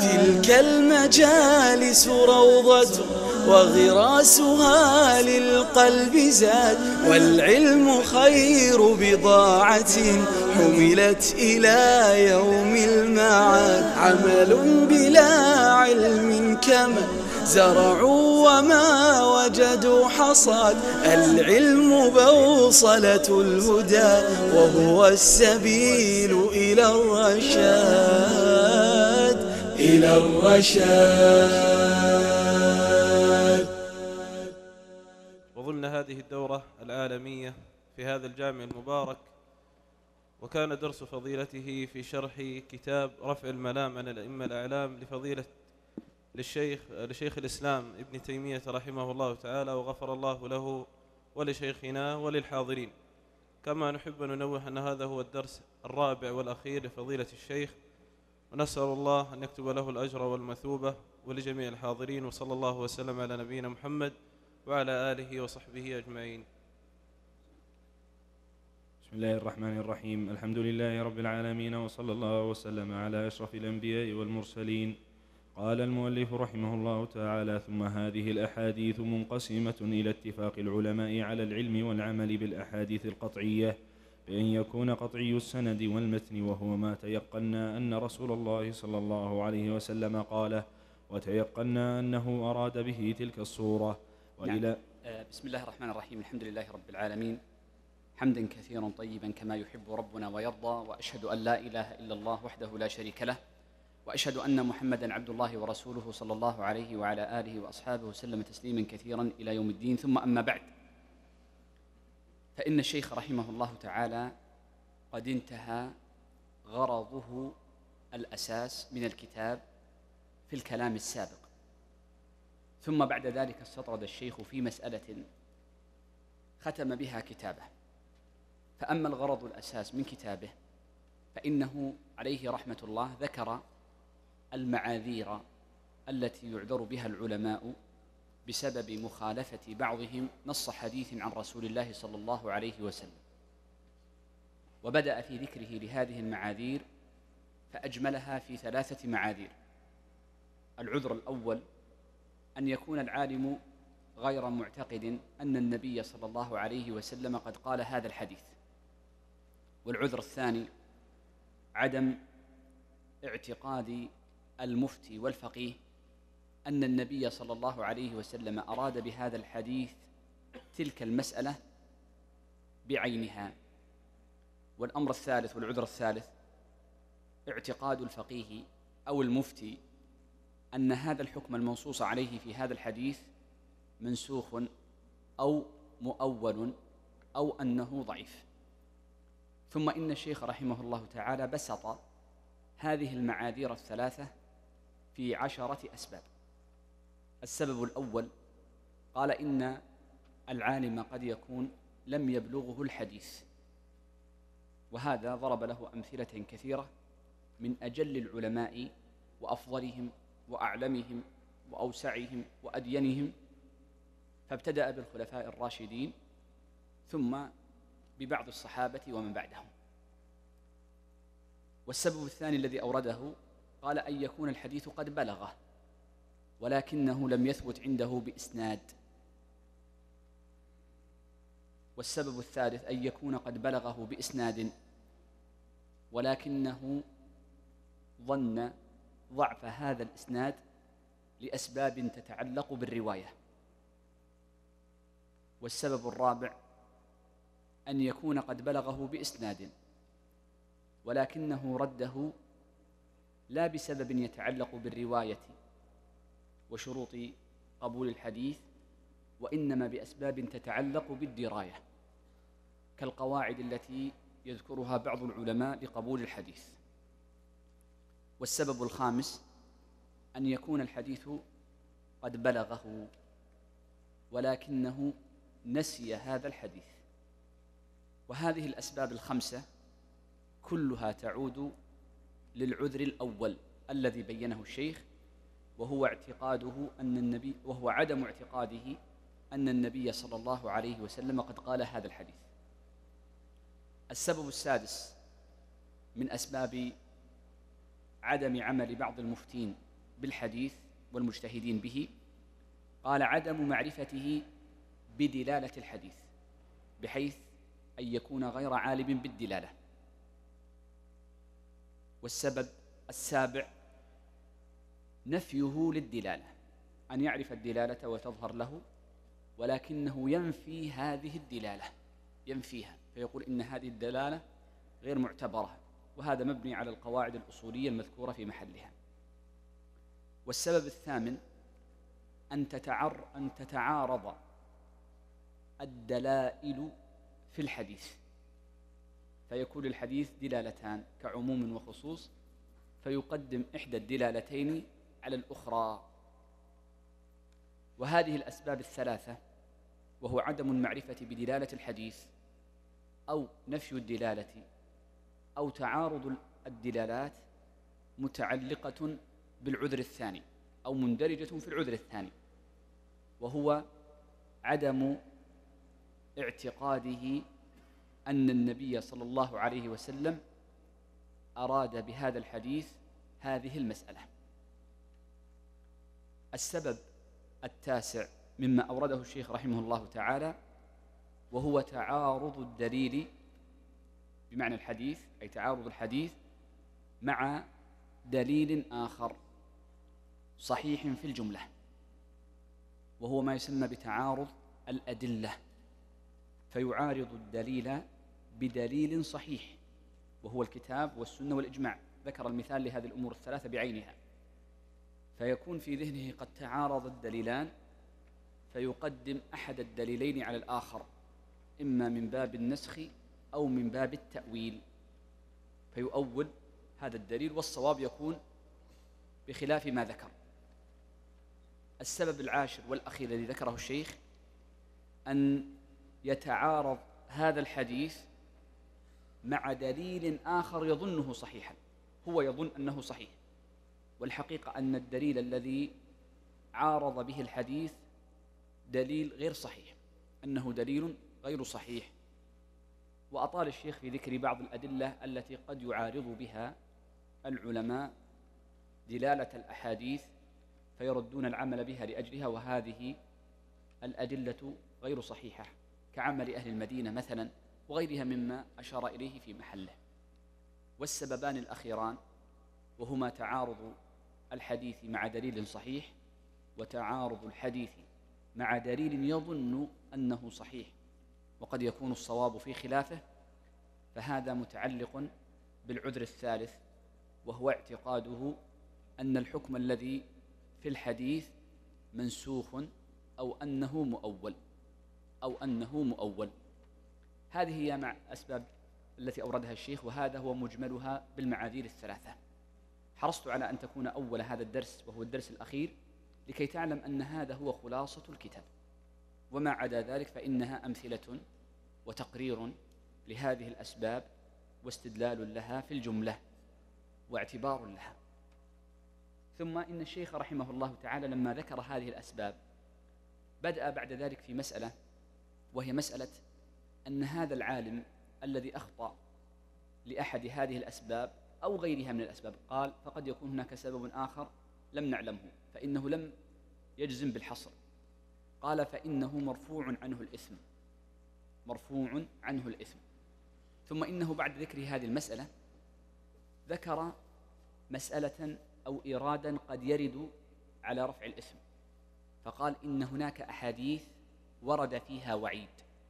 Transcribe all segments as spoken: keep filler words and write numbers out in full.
تلك المجالس روضة وغراسها للقلب زاد، والعلم خير بضاعة حملت إلى يوم المعاد. عمل بلا علم كمن زرعوا وما وجدوا حصاد، العلم بوصلة الهدى وهو السبيل إلى الرشاد، إلى الرشاد. وظلنا هذه الدورة العالمية في هذا الجامع المبارك، وكان درس فضيلته في شرح كتاب رفع الملام عن الأئمة الأعلام لفضيلة للشيخ لشيخ الإسلام ابن تيمية رحمه الله تعالى، وغفر الله له ولشيخنا وللحاضرين. كما نحب أن ننوه أن هذا هو الدرس الرابع والأخير لفضيلة الشيخ، ونسأل الله أن يكتب له الأجر والمثوبة ولجميع الحاضرين. وصلى الله وسلم على نبينا محمد وعلى آله وصحبه أجمعين. بسم الله الرحمن الرحيم. الحمد لله رب العالمين، وصلى الله وسلم على أشرف الأنبياء والمرسلين. قال المؤلف رحمه الله تعالى: ثم هذه الأحاديث منقسمة إلى اتفاق العلماء على العلم والعمل بالأحاديث القطعية، بأن يكون قطعي السند والمتن، وهو ما تيقنا أن رسول الله صلى الله عليه وسلم قاله، وتيقنا أنه أراد به تلك الصورة. وإلى نعم. بسم الله الرحمن الرحيم. الحمد لله رب العالمين، حمدا كثيرا طيبا كما يحب ربنا ويرضى، وأشهد أن لا إله إلا الله وحده لا شريك له، وأشهد أن محمدا عبد الله ورسوله صلى الله عليه وعلى آله وأصحابه وسلم تسليما كثيرا إلى يوم الدين. ثم أما بعد، فإن الشيخ رحمه الله تعالى قد انتهى غرضه الأساس من الكتاب في الكلام السابق، ثم بعد ذلك استطرد الشيخ في مسألة ختم بها كتابه. فأما الغرض الأساس من كتابه فإنه عليه رحمة الله ذكر المعاذير التي يعذر بها العلماء بسبب مخالفة بعضهم نص حديث عن رسول الله صلى الله عليه وسلم، وبدأ في ذكره لهذه المعاذير فأجملها في ثلاثة معاذير. العذر الأول أن يكون العالم غير معتقد أن النبي صلى الله عليه وسلم قد قال هذا الحديث. والعذر الثاني عدم اعتقاد المفتي والفقيه أن النبي صلى الله عليه وسلم أراد بهذا الحديث تلك المسألة بعينها. والأمر الثالث والعذر الثالث اعتقاد الفقيه أو المفتي أن هذا الحكم المنصوص عليه في هذا الحديث منسوخ أو مؤول أو أنه ضعيف. ثم إن الشيخ رحمه الله تعالى بسط هذه المعاذير الثلاثة في عشرة أسباب. السبب الأول قال إن العالم قد يكون لم يبلغه الحديث، وهذا ضرب له أمثلة كثيرة من أجل العلماء وأفضلهم وأعلمهم وأوسعهم وأدينهم، فابتدأ بالخلفاء الراشدين ثم ببعض الصحابة ومن بعدهم. والسبب الثاني الذي أورده قال أن يكون الحديث قد بلغه ولكنه لم يثبت عنده بإسناد. والسبب الثالث أن يكون قد بلغه بإسناد ولكنه ظن ضعف هذا الإسناد لأسباب تتعلق بالرواية. والسبب الرابع أن يكون قد بلغه بإسناد ولكنه رده لا بسبب يتعلق بالرواية وشروط قبول الحديث، وإنما بأسباب تتعلق بالدراية كالقواعد التي يذكرها بعض العلماء لقبول الحديث. والسبب الخامس أن يكون الحديث قد بلغه ولكنه نسي هذا الحديث. وهذه الأسباب الخمسة كلها تعود للعذر الأول الذي بينه الشيخ، وهو اعتقاده أن النبي وهو عدم اعتقاده أن النبي صلى الله عليه وسلم قد قال هذا الحديث. السبب السادس من أسباب عدم عمل بعض المفتين بالحديث والمجتهدين به. قال عدم معرفته بدلالة الحديث، بحيث أن يكون غير عالم بالدلالة. والسبب السابع نفيه للدلالة، أن يعرف الدلالة وتظهر له ولكنه ينفي هذه الدلالة، ينفيها فيقول إن هذه الدلالة غير معتبرة، وهذا مبني على القواعد الأصولية المذكورة في محلها. والسبب الثامن أن تتعر أن تتعارض الدلائل في الحديث، فيكون الحديث دلالتان كعموم وخصوص، فيقدم إحدى الدلالتين على الأخرى. وهذه الأسباب الثلاثة، وهو عدم المعرفة بدلالة الحديث أو نفي الدلالة أو تعارض الدلالات، متعلقة بالعذر الثاني أو مندرجة في العذر الثاني، وهو عدم اعتقاده أن النبي صلى الله عليه وسلم أراد بهذا الحديث هذه المسألة. السبب التاسع مما أورده الشيخ رحمه الله تعالى، وهو تعارض الدليل بمعنى الحديث، أي تعارض الحديث مع دليل آخر صحيح في الجملة، وهو ما يسمى بتعارض الأدلة، فيعارض الدليل بدليل صحيح وهو الكتاب والسنة والإجماع. ذكر المثال لهذه الأمور الثلاثة بعينها، فيكون في ذهنه قد تعارض الدليلان فيقدم أحد الدليلين على الآخر، إما من باب النسخ أو من باب التأويل، فيؤول هذا الدليل والصواب يكون بخلاف ما ذكر. السبب العاشر والأخير الذي ذكره الشيخ أن يتعارض هذا الحديث مع دليل آخر يظنه صحيحا، هو يظن أنه صحيح، والحقيقة أن الدليل الذي عارض به الحديث دليل غير صحيح، أنه دليل غير صحيح. وأطال الشيخ في ذكر بعض الأدلة التي قد يعارض بها العلماء دلالة الأحاديث فيردون العمل بها لأجلها، وهذه الأدلة غير صحيحة، كعمل أهل المدينة مثلا وغيرها مما أشار إليه في محله. والسببان الأخيران وهما تعارض الحديث مع دليل صحيح، وتعارض الحديث مع دليل يظن أنه صحيح وقد يكون الصواب في خلافه، فهذا متعلق بالعذر الثالث، وهو اعتقاده أن الحكم الذي في الحديث منسوخ أو أنه مؤول أو أنه مؤول. هذه هي مع أسباب التي أوردها الشيخ، وهذا هو مجملها بالمعاذير الثلاثة. حرصت على أن تكون أول هذا الدرس وهو الدرس الأخير لكي تعلم أن هذا هو خلاصة الكتاب، وما عدا ذلك فإنها أمثلة وتقرير لهذه الأسباب واستدلال لها في الجملة واعتبار لها. ثم إن الشيخ رحمه الله تعالى لما ذكر هذه الأسباب بدأ بعد ذلك في مسألة، وهي مسألة أن هذا العالم الذي أخطأ لأحد هذه الأسباب أو غيرها من الأسباب، قال فقد يكون هناك سبب آخر لم نعلمه، فإنه لم يجزم بالحصر. قال فإنه مرفوع عنه الإثم، مرفوع عنه الإثم. ثم إنه بعد ذكر هذه المسألة ذكر مسألة أو إرادا قد يرد على رفع الإثم، فقال إن هناك أحاديث ورد فيها وعيد،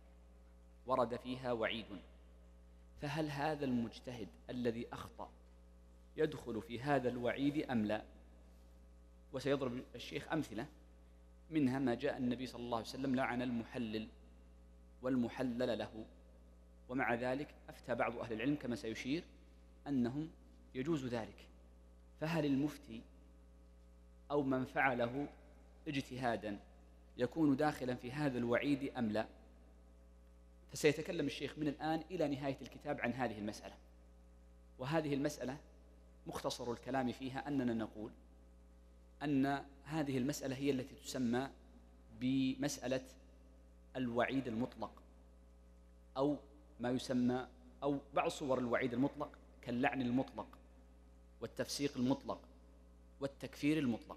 ورد فيها وعيد، فهل هذا المجتهد الذي أخطأ يدخل في هذا الوعيد أم لا؟ وسيضرب الشيخ أمثلة، منها ما جاء النبي صلى الله عليه وسلم لعن المحلل والمحلل له، ومع ذلك أفتى بعض أهل العلم كما سيشير أنهم يجوز ذلك، فهل المفتي أو من فعله اجتهادا يكون داخلا في هذا الوعيد أم لا؟ فسيتكلم الشيخ من الآن إلى نهاية الكتاب عن هذه المسألة. وهذه المسألة مختصر الكلام فيها أننا نقول أن هذه المسألة هي التي تسمى بمسألة الوعيد المطلق، أو ما يسمى أو بعض صور الوعيد المطلق كاللعن المطلق والتفسيق المطلق والتكفير المطلق.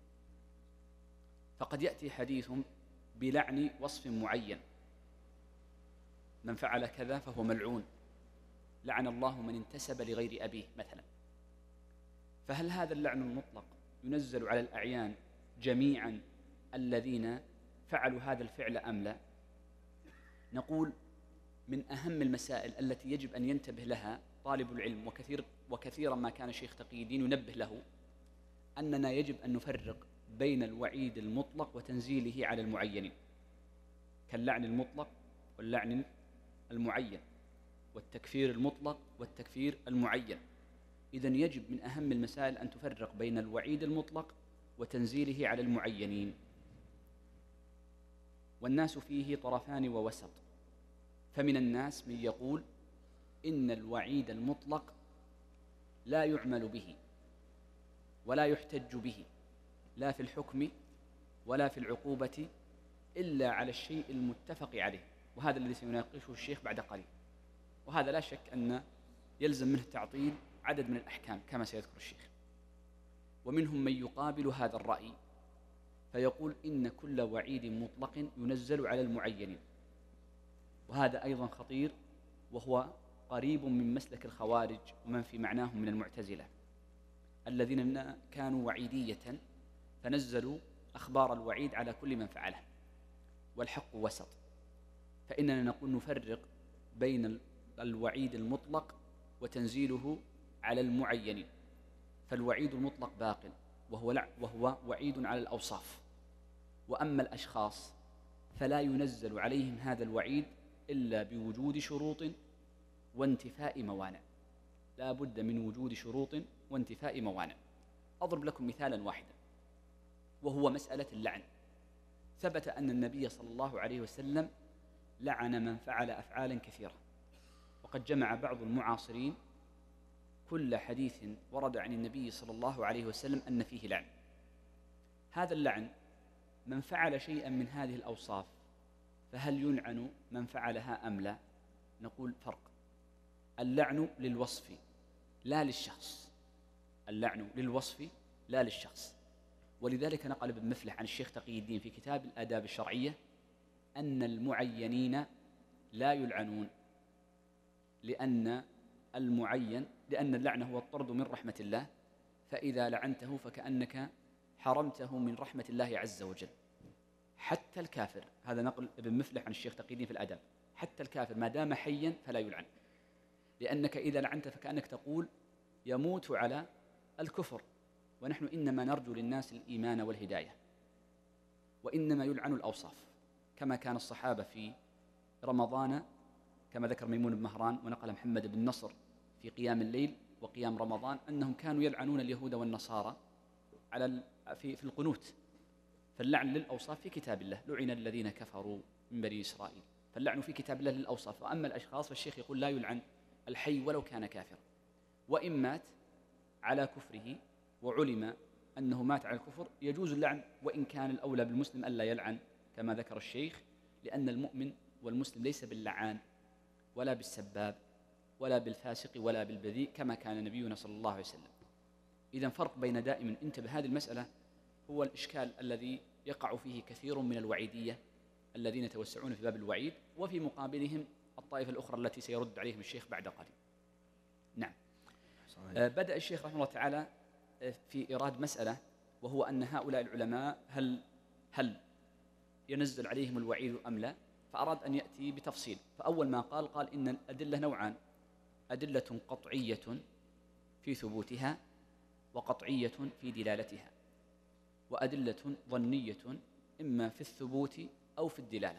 فقد يأتي حديث بلعن وصف معين، من فعل كذا فهو ملعون، لعن الله من انتسب لغير أبيه مثلا. فهل هذا اللعن المطلق ينزل على الأعيان جميعا الذين فعلوا هذا الفعل أم لا؟ نقول من أهم المسائل التي يجب أن ينتبه لها طالب العلم، وكثير وكثيرا ما كان الشيخ تقي الدين ينبه له، أننا يجب أن نفرق بين الوعيد المطلق وتنزيله على المعينين، كاللعن المطلق واللعن المعين، والتكفير المطلق والتكفير المعين. إذن يجب من أهم المسائل أن تفرق بين الوعيد المطلق وتنزيله على المعينين. والناس فيه طرفان ووسط، فمن الناس من يقول إن الوعيد المطلق لا يعمل به ولا يحتج به لا في الحكم ولا في العقوبة إلا على الشيء المتفق عليه، وهذا الذي سيناقشه الشيخ بعد قليل. وهذا لا شك أن يلزم منه تعطيل عدد من الأحكام كما سيذكر الشيخ. ومنهم من يقابل هذا الرأي فيقول إن كل وعيد مطلق ينزل على المعينين، وهذا أيضا خطير، وهو قريب من مسلك الخوارج ومن في معناهم من المعتزلة الذين كانوا وعيدية فنزلوا أخبار الوعيد على كل من فعله. والحق وسط، فإننا نقول نفرق بين الوعيد المطلق وتنزيله على المعينين. فالوعيد المطلق باق، وهو, وهو وعيد على الأوصاف. وأما الأشخاص فلا ينزل عليهم هذا الوعيد إلا بوجود شروط وانتفاء موانع، لا بد من وجود شروط وانتفاء موانع. أضرب لكم مثالا واحدا، وهو مسألة اللعن. ثبت أن النبي صلى الله عليه وسلم لعن من فعل أفعالا كثيرة، وقد جمع بعض المعاصرين كل حديث ورد عن النبي صلى الله عليه وسلم أن فيه لعن. هذا اللعن من فعل شيئا من هذه الأوصاف فهل يلعن من فعلها أم لا؟ نقول فرق. اللعن للوصف لا للشخص، اللعن للوصف لا للشخص. ولذلك نقل ابن مفلح عن الشيخ تقي الدين في كتاب الآداب الشرعية أن المعينين لا يلعنون، لأن المعين لأن اللعن هو الطرد من رحمة الله، فإذا لعنته فكأنك حرمته من رحمة الله عز وجل. حتى الكافر، هذا نقل ابن مفلح عن الشيخ تقي الدين في الآداب، حتى الكافر ما دام حيا فلا يلعن، لأنك إذا لعنت فكأنك تقول يموت على الكفر، ونحن إنما نرجو للناس الإيمان والهداية. وإنما يلعن الأوصاف، كما كان الصحابة في رمضان كما ذكر ميمون بن مهران ونقل محمد بن نصر في قيام الليل وقيام رمضان أنهم كانوا يلعنون اليهود والنصارى على في في القنوت. فاللعن للأوصاف في كتاب الله، لعن الذين كفروا من بني إسرائيل، فاللعن في كتاب الله للأوصاف. وأما الأشخاص فالشيخ يقول لا يلعن الحي ولو كان كافرا، وإن مات على كفره وعلم أنه مات على الكفر يجوز اللعن، وإن كان الأولى بالمسلم ألا يلعن كما ذكر الشيخ، لأن المؤمن والمسلم ليس باللعان ولا بالسباب ولا بالفاسق ولا بالبذيء كما كان نبينا صلى الله عليه وسلم. إذن فرق بين دائما، انتبه هذه المسألة، هو الإشكال الذي يقع فيه كثير من الوعيدية الذين يتوسعون في باب الوعيد، وفي مقابلهم الطائفة الأخرى التي سيرد عليهم الشيخ بعد قليل. نعم. آه بدأ الشيخ رحمه الله تعالى في إيراد مسألة، وهو أن هؤلاء العلماء هل هل ينزل عليهم الوعيد أم لا؟ فأراد أن يأتي بتفصيل. فأول ما قال قال إن الأدلة نوعان: أدلة قطعية في ثبوتها وقطعية في دلالتها، وأدلة ظنية إما في الثبوت أو في الدلالة.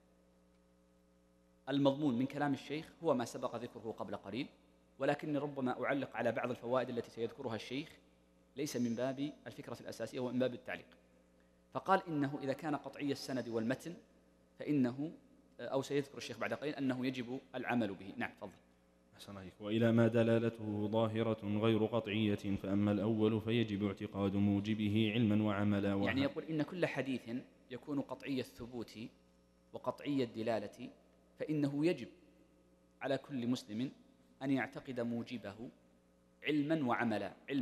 المضمون من كلام الشيخ هو ما سبق ذكره قبل قليل، ولكن ربما أعلق على بعض الفوائد التي سيذكرها الشيخ، ليس من باب الفكرة الأساسية ومن باب التعليق. فقال إنه إذا كان قطعي السند والمتن فإنه، أو سيذكر الشيخ بعد قليل، أنه يجب العمل به. نعم تفضل. أحسن عليك. وإلى ما دلالته ظاهرة غير قطعية، فأما الأول فيجب اعتقاد موجبه علما وعملا. يعني يقول إن كل حديث يكون قطعي الثبوت وقطعي الدلالة فإنه يجب على كل مسلم أن يعتقد موجبه علما وعملا. علما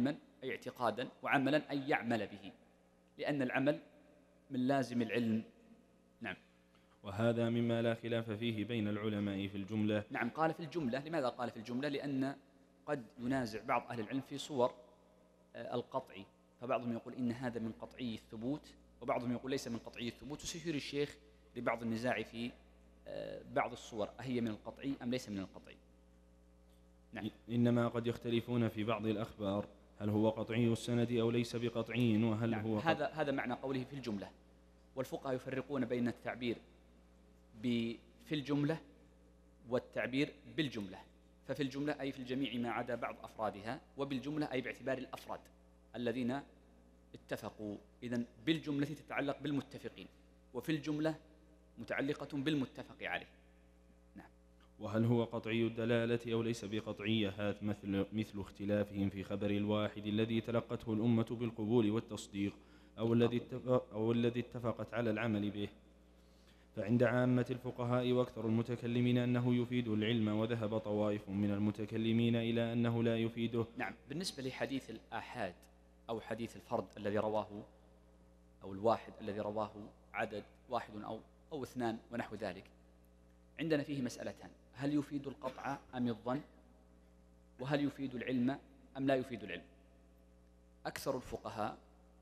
أي اعتقادا، وعملا أي يعمل به، لأن العمل من لازم العلم. نعم. وهذا مما لا خلاف فيه بين العلماء في الجملة. نعم، قال في الجملة. لماذا قال في الجملة؟ لأن قد ينازع بعض أهل العلم في صور القطع، فبعضهم يقول إن هذا من قطعي الثبوت، وبعضهم يقول ليس من قطعي الثبوت، وسيشير الشيخ لبعض النزاع في بعض الصور، أهي من القطعي أم ليس من القطعي. نعم. إنما قد يختلفون في بعض الأخبار، هل هو قطعي السند أو ليس بقطعي، وهل نعم. هو هذا هذا معنى قوله في الجملة. والفقهاء يفرقون بين التعبير في الجملة والتعبير بالجملة. ففي الجملة أي في الجميع ما عدا بعض أفرادها، وبالجملة أي باعتبار الأفراد الذين اتفقوا. إذن بالجملة تتعلق بالمتفقين، وفي الجملة متعلقة بالمتفق عليه. نعم. وهل هو قطعي الدلالة أو ليس بقطعية، هذا مثل, مثل اختلافهم في خبر الواحد الذي تلقته الأمة بالقبول والتصديق، أو الذي أو الذي اتفقت على العمل به. فعند عامة الفقهاء وأكثر المتكلمين أنه يفيد العلم، وذهب طوائف من المتكلمين إلى أنه لا يفيده. نعم. بالنسبة لحديث الآحاد أو حديث الفرد الذي رواه، أو الواحد الذي رواه عدد واحد أو أو اثنان ونحو ذلك، عندنا فيه مسألتان: هل يفيد القطع أم الظن؟ وهل يفيد العلم أم لا يفيد العلم؟ أكثر الفقهاء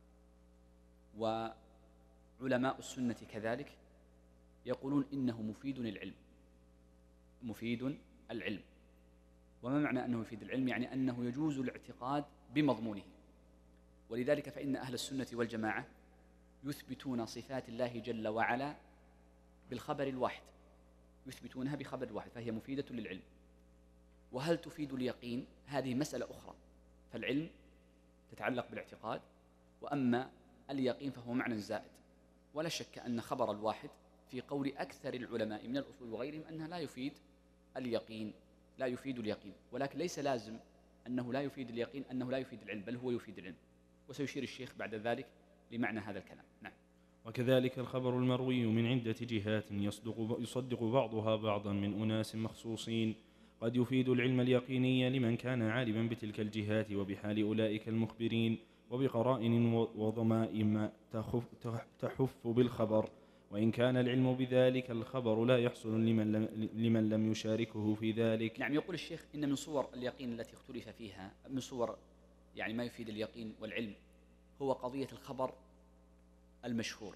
وعلماء السنة كذلك يقولون إنه مفيد العلم، مفيد العلم. وما معنى أنه يفيد العلم؟ يعني أنه يجوز الاعتقاد بمضمونه. ولذلك فإن أهل السنة والجماعة يثبتون صفات الله جل وعلا بالخبر الواحد، يثبتونها بخبر الواحد، فهي مفيدة للعلم. وهل تفيد اليقين؟ هذه مسألة أخرى. فالعلم تتعلق بالاعتقاد، وأما اليقين فهو معنى زائد. ولا شك أن خبر الواحد في قول أكثر العلماء من الأصول وغيرهم أنها لا يفيد اليقين، لا يفيد اليقين. ولكن ليس لازم أنه لا يفيد اليقين أنه لا يفيد العلم، بل هو يفيد العلم. وسيشير الشيخ بعد ذلك لمعنى هذا الكلام. نعم. وكذلك الخبر المروي من عدة جهات يصدق, يصدق بعضها بعضا من أناس مخصوصين، قد يفيد العلم اليقيني لمن كان عالما بتلك الجهات وبحال أولئك المخبرين، وبقرائن وضمائم تحف بالخبر، وإن كان العلم بذلك الخبر لا يحصل لمن لم, لمن لم يشاركه في ذلك. نعم. يقول الشيخ إن من صور اليقين التي اختلف فيها، من صور يعني ما يفيد اليقين والعلم، هو قضية الخبر المشهور.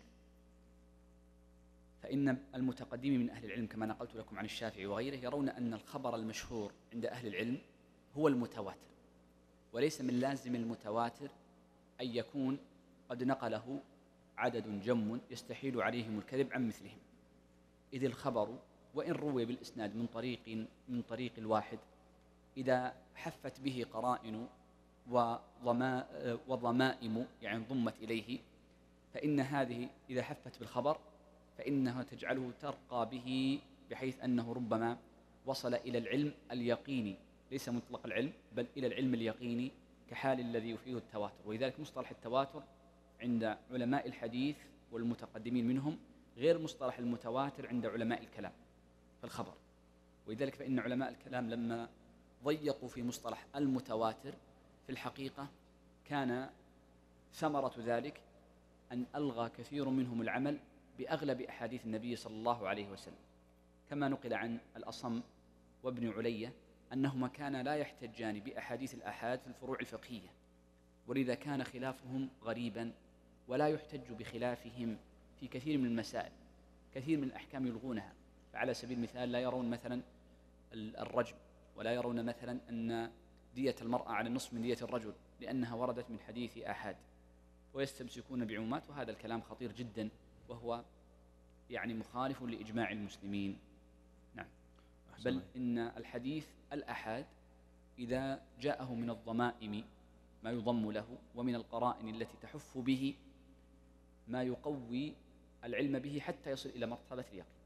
فإن المتقدمين من أهل العلم كما نقلت لكم عن الشافعي وغيره يرون أن الخبر المشهور عند أهل العلم هو المتواتر، وليس من لازم المتواتر أن يكون قد نقله عدد جم يستحيل عليهم الكذب عن مثلهم، إذ الخبر وإن روي بالإسناد من طريق من طريق الواحد، إذا حفت به قرائن وضمائم يعني ضمت إليه، فإن هذه إذا حفت بالخبر فإنها تجعله ترقى به، بحيث أنه ربما وصل إلى العلم اليقيني، ليس مطلق العلم بل إلى العلم اليقيني كحال الذي يفيده التواتر. ولذلك مصطلح التواتر عند علماء الحديث والمتقدمين منهم غير مصطلح المتواتر عند علماء الكلام في الخبر. ولذلك فإن علماء الكلام لما ضيقوا في مصطلح المتواتر في الحقيقة كان ثمرة ذلك أن ألغى كثير منهم العمل بأغلب أحاديث النبي صلى الله عليه وسلم، كما نقل عن الأصم وابن علية أنهما كانا لا يحتجان بأحاديث الآحاد في الفروع الفقهية، ولذا كان خلافهم غريبا، ولا يحتج بخلافهم في كثير من المسائل، كثير من الأحكام يلغونها. فعلى سبيل المثال لا يرون مثلا الرجم، ولا يرون مثلا أن دية المرأة على النصف من دية الرجل لأنها وردت من حديث آحاد، ويستمسكون بعمومات. وهذا الكلام خطير جدا، وهو يعني مخالف لإجماع المسلمين. نعم. بل إن الحديث الآحاد إذا جاءه من الضمائم ما يضم له، ومن القرائن التي تحف به ما يقوي العلم به حتى يصل إلى مرتبة اليقين.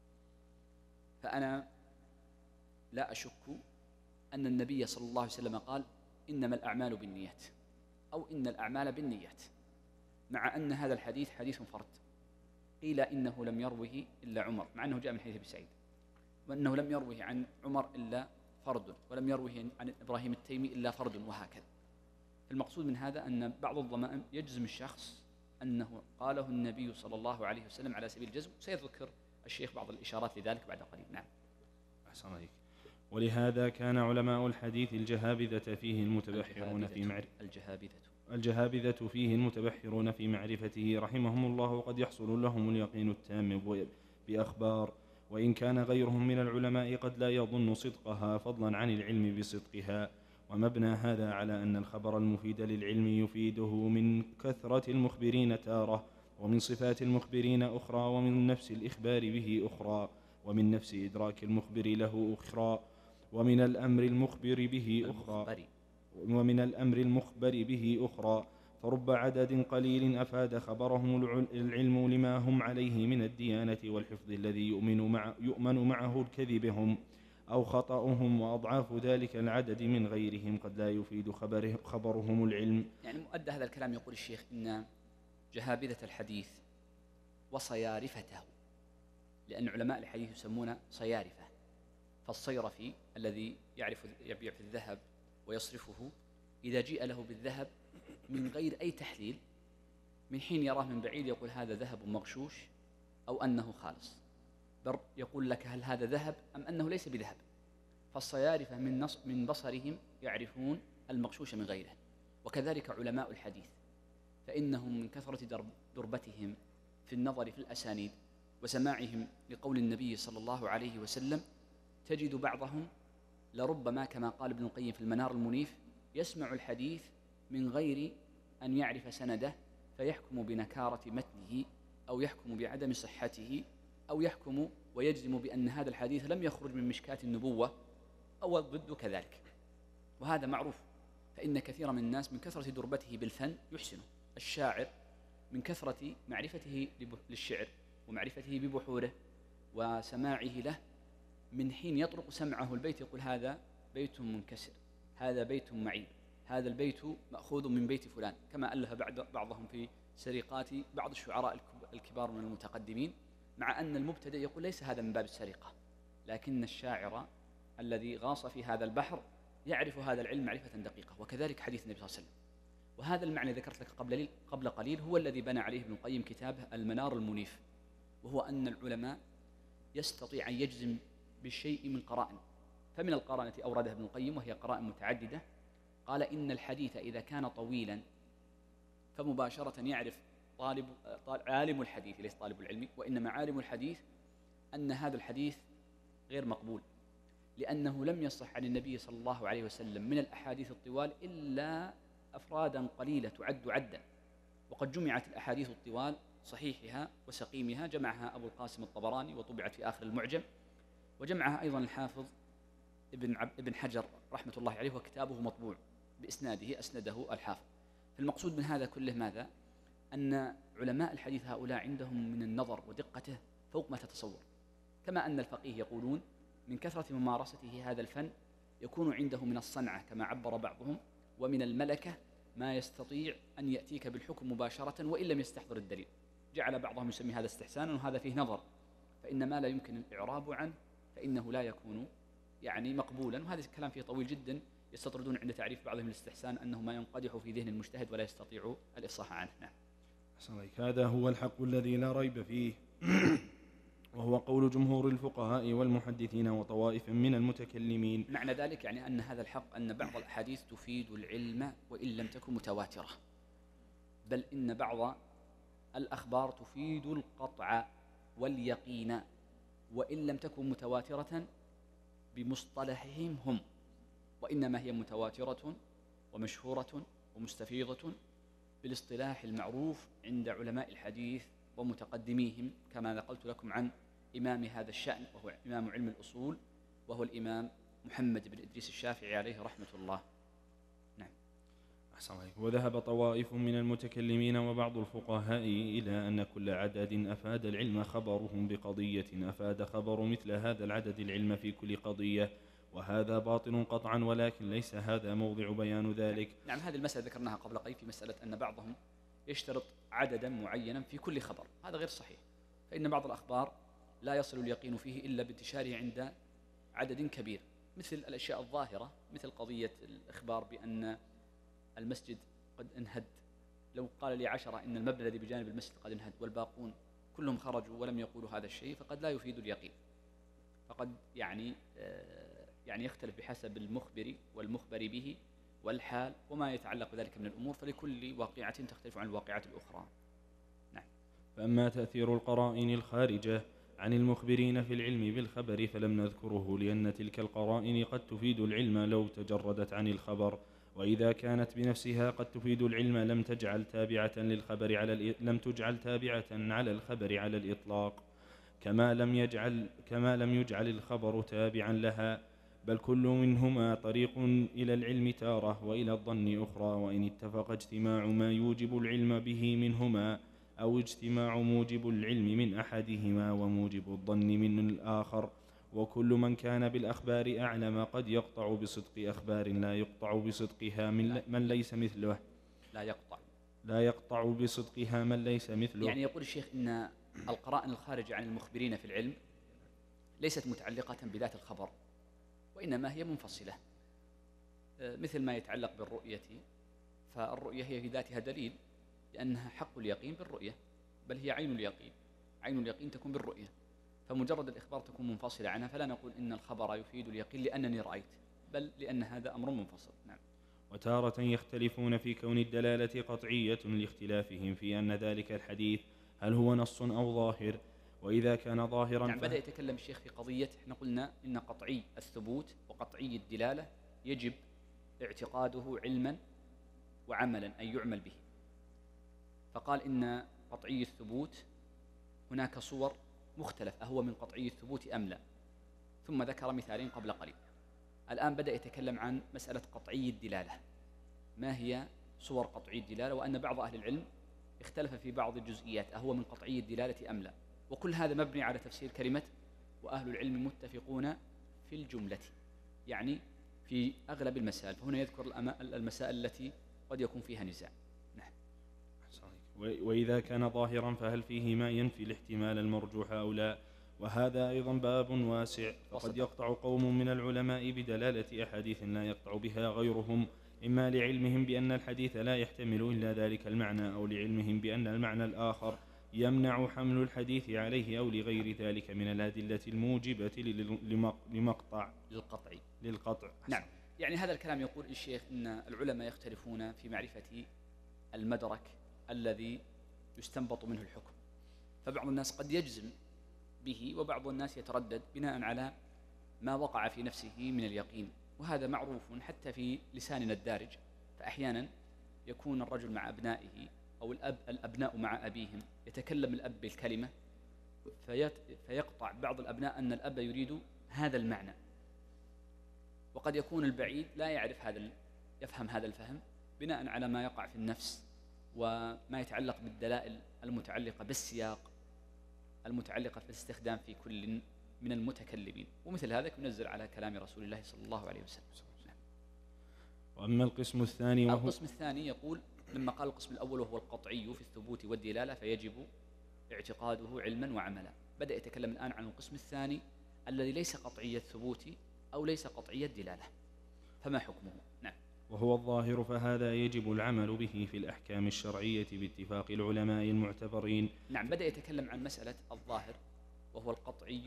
فأنا لا أشك أن النبي صلى الله عليه وسلم قال إنما الأعمال بالنيات، أو إن الأعمال بالنيات، مع أن هذا الحديث حديث فرد. قيل إنه لم يروه إلا عمر، مع أنه جاء من حديث أبي سعيد، وأنه لم يروه عن عمر إلا فرد، ولم يروه عن إبراهيم التيمي إلا فرد، وهكذا. المقصود من هذا أن بعض الضمائم يجزم الشخص أنه قاله النبي صلى الله عليه وسلم على سبيل الجزم، سيذكر الشيخ بعض الإشارات لذلك بعد قليل. نعم. أحسن عليك. ولهذا كان علماء الحديث الجهابذة فيه المتبحرون في معرفة الجهابذة الجهابذة فيه المتبحرون في معرفته رحمهم الله، قد يحصل لهم اليقين التام بأخبار، وإن كان غيرهم من العلماء قد لا يظن صدقها فضلا عن العلم بصدقها. ومبنى هذا على أن الخبر المفيد للعلم يفيده من كثرة المخبرين تارة، ومن صفات المخبرين أخرى، ومن نفس الإخبار به أخرى، ومن نفس إدراك المخبر له أخرى، ومن الأمر المخبر به أخرى ومن الأمر المخبر به أخرى فرب عدد قليل أفاد خبرهم العلم لما هم عليه من الديانة والحفظ الذي يؤمن, مع يؤمن معه الكذب هم أو خطأهم، وأضعاف ذلك العدد من غيرهم قد لا يفيد خبره خبرهم العلم. يعني مؤدى هذا الكلام يقول الشيخ إن جهابذة الحديث وصيارفته، لأن علماء الحديث يسمون صيارفة، فالصيرفي الذي يعرف يبيع في الذهب ويصرفه إذا جيء له بالذهب من غير أي تحليل، من حين يراه من بعيد يقول هذا ذهب مغشوش أو أنه خالص، بل يقول لك هل هذا ذهب أم أنه ليس بذهب. فالصيارفة من, نص من بصرهم يعرفون المغشوش من غيره. وكذلك علماء الحديث، فإنهم من كثرة درب دربتهم في النظر في الأسانيد وسماعهم لقول النبي صلى الله عليه وسلم، تجد بعضهم لربما كما قال ابن القيم في المنار المنيف يسمع الحديث من غير أن يعرف سنده، فيحكم بنكارة متنه أو يحكم بعدم صحته أو يحكم ويجزم بأن هذا الحديث لم يخرج من مشكاة النبوة أو ضد كذلك. وهذا معروف، فإن كثير من الناس من كثرة دربته بالفن يحسنه. الشاعر من كثرة معرفته للشعر ومعرفته ببحوره وسماعه له، من حين يطرق سمعه البيت يقول هذا بيت منكسر، هذا بيت معيب، هذا البيت مأخوذ من بيت فلان، كما ألف بعضهم في سرقات بعض الشعراء الكبار من المتقدمين، مع أن المبتدئ يقول ليس هذا من باب السرقة، لكن الشاعر الذي غاص في هذا البحر يعرف هذا العلم معرفة دقيقة. وكذلك حديث النبي صلى الله عليه وسلم. وهذا المعنى ذكرت لك قبل قبل قليل هو الذي بنى عليه ابن القيم كتابه المنار المنيف، وهو أن العلماء يستطيع أن يجزم بالشيء من قرائن. فمن القرائن التي أوردها ابن القيم وهي قرائن متعددة، قال إن الحديث إذا كان طويلا فمباشرة يعرف طالب عالم الحديث، ليس طالب العلم، وإنما عالم الحديث أن هذا الحديث غير مقبول، لأنه لم يصح عن النبي صلى الله عليه وسلم من الأحاديث الطوال إلا أفرادا قليلة تعد عدا. وقد جمعت الأحاديث الطوال صحيحها وسقيمها، جمعها أبو القاسم الطبراني وطبعت في آخر المعجم، وجمعها أيضا الحافظ ابن, ابن حجر رحمة الله عليه، وكتابه مطبوع بإسناده أسنده الحافظ. فالمقصود من هذا كله ماذا؟ أن علماء الحديث هؤلاء عندهم من النظر ودقته فوق ما تتصور، كما أن الفقيه يقولون من كثرة ممارسته هذا الفن يكون عنده من الصنعة كما عبر بعضهم، ومن الملكة ما يستطيع أن يأتيك بالحكم مباشرة وإن لم يستحضر الدليل. جعل بعضهم يسمي هذا استحسانا، وهذا فيه نظر، فإن ما لا يمكن الإعراب عنه فإنه لا يكون يعني مقبولا. وهذا الكلام فيه طويل جدا، يستطردون عند تعريف بعضهم الاستحسان أنه ما ينقدح في ذهن المجتهد ولا يستطيع الإفصاح عنه. نعم. هذا هو الحق الذي لا ريب فيه وهو قول جمهور الفقهاء والمحدثين وطوائف من المتكلمين. معنى ذلك يعني أن هذا الحق أن بعض الأحاديث تفيد العلم وإن لم تكن متواترة، بل إن بعض الأخبار تفيد القطع واليقين وإن لم تكن متواترة بمصطلحهم هم، وإنما هي متواترة ومشهورة ومستفيضة بالاصطلاح المعروف عند علماء الحديث ومتقدميهم، كما نقلت لكم عن إمام هذا الشأن وهو إمام علم الأصول، وهو الإمام محمد بن إدريس الشافعي عليه رحمة الله. نعم. أحسن عليك. وذهب طوائف من المتكلمين وبعض الفقهاء إلى أن كل عدد أفاد العلم خبرهم بقضية أفاد خبر مثل هذا العدد العلم في كل قضية، وهذا باطل قطعا، ولكن ليس هذا موضع بيان ذلك. نعم. هذه المسألة ذكرناها قبل قليل في مسألة أن بعضهم يشترط عددا معينا في كل خبر، هذا غير صحيح، فإن بعض الأخبار لا يصل اليقين فيه إلا بانتشاره عند عدد كبير، مثل الأشياء الظاهرة، مثل قضية الإخبار بأن المسجد قد انهد، لو قال لي عشرة إن المبنى الذي بجانب المسجد قد انهد والباقون كلهم خرجوا ولم يقولوا هذا الشيء، فقد لا يفيد اليقين، فقد يعني يعني يختلف بحسب المخبر والمخبر به والحال وما يتعلق بذلك من الأمور، فلكل واقعة تختلف عن الواقعة الأخرى. نعم. فأما تأثير القرائن الخارجة عن المخبرين في العلم بالخبر فلم نذكره، لأن تلك القرائن قد تفيد العلم لو تجردت عن الخبر، وإذا كانت بنفسها قد تفيد العلم لم تجعل تابعة للخبر على لم تجعل تابعة على الخبر على الإطلاق، كما لم يجعل كما لم يجعل الخبر تابعا لها، بل كل منهما طريق إلى العلم تارة وإلى الظن أخرى، وإن اتفق اجتماع ما يوجب العلم به منهما أو اجتماع موجب العلم من أحدهما وموجب الظن من الآخر، وكل من كان بالأخبار أعلم قد يقطع بصدق أخبار لا يقطع بصدقها من, من ليس مثله لا يقطع لا يقطع بصدقها من ليس مثله. يعني يقول الشيخ إن القرائن الخارجة عن المخبرين في العلم ليست متعلقة بذات الخبر، وإنما هي منفصلة، مثل ما يتعلق بالرؤية، فالرؤية هي في ذاتها دليل لأنها حق اليقين بالرؤية، بل هي عين اليقين، عين اليقين تكون بالرؤية، فمجرد الإخبار تكون منفصلة عنها، فلا نقول إن الخبر يفيد اليقين لأنني رأيت، بل لأن هذا أمر منفصل. نعم. وتارة يختلفون في كون الدلالة قطعية لاختلافهم في أن ذلك الحديث هل هو نص أو ظاهر، وإذا كان ظاهرا نعم. بدأ يتكلم الشيخ في قضية، احنا قلنا إن قطعي الثبوت وقطعي الدلالة يجب اعتقاده علما وعملا أن يعمل به، فقال إن قطعي الثبوت هناك صور مختلف أهو من قطعي الثبوت أم لا، ثم ذكر مثالين قبل قليل. الآن بدأ يتكلم عن مسألة قطعي الدلالة، ما هي صور قطعي الدلالة، وأن بعض أهل العلم اختلف في بعض الجزئيات أهو من قطعي الدلالة أم لا، وكل هذا مبني على تفسير كلمة وأهل العلم متفقون في الجملة، يعني في أغلب المسائل، فهنا يذكر المسائل التي قد يكون فيها نزاع. نعم. وإذا كان ظاهرا فهل فيه ما ينفي الاحتمال المرجوح أو لا، وهذا أيضا باب واسع، فقد يقطع قوم من العلماء بدلالة أحاديث لا يقطع بها غيرهم، إما لعلمهم بأن الحديث لا يحتمل إلا ذلك المعنى، أو لعلمهم بأن المعنى الآخر يمنع حمل الحديث عليه، أو لغير ذلك من الأدلة الموجبة لمقطع للقطع للقطع. نعم. يعني هذا الكلام يقول الشيخ إن العلماء يختلفون في معرفة المدرك الذي يستنبط منه الحكم، فبعض الناس قد يجزم به، وبعض الناس يتردد بناء على ما وقع في نفسه من اليقين، وهذا معروف حتى في لساننا الدارج، فأحيانا يكون الرجل مع أبنائه أو الأب الأبناء مع أبيهم، يتكلم الأب بالكلمة فيقطع بعض الأبناء أن الأب يريد هذا المعنى، وقد يكون البعيد لا يعرف هذا يفهم هذا الفهم بناء على ما يقع في النفس وما يتعلق بالدلائل المتعلقة بالسياق المتعلقة في الاستخدام في كل من المتكلمين، ومثل هذا ينزل على كلام رسول الله صلى الله عليه وسلم. وأما القسم الثاني وهو القسم الثاني يقول لما قال القسم الأول وهو القطعي في الثبوت والدلالة فيجب اعتقاده علما وعملا، بدأ يتكلم الآن عن القسم الثاني الذي ليس قطعي الثبوت أو ليس قطعي الدلالة، فما حكمه؟ نعم. وهو الظاهر، فهذا يجب العمل به في الأحكام الشرعية باتفاق العلماء المعتبرين. نعم. بدأ يتكلم عن مسألة الظاهر وهو القطعي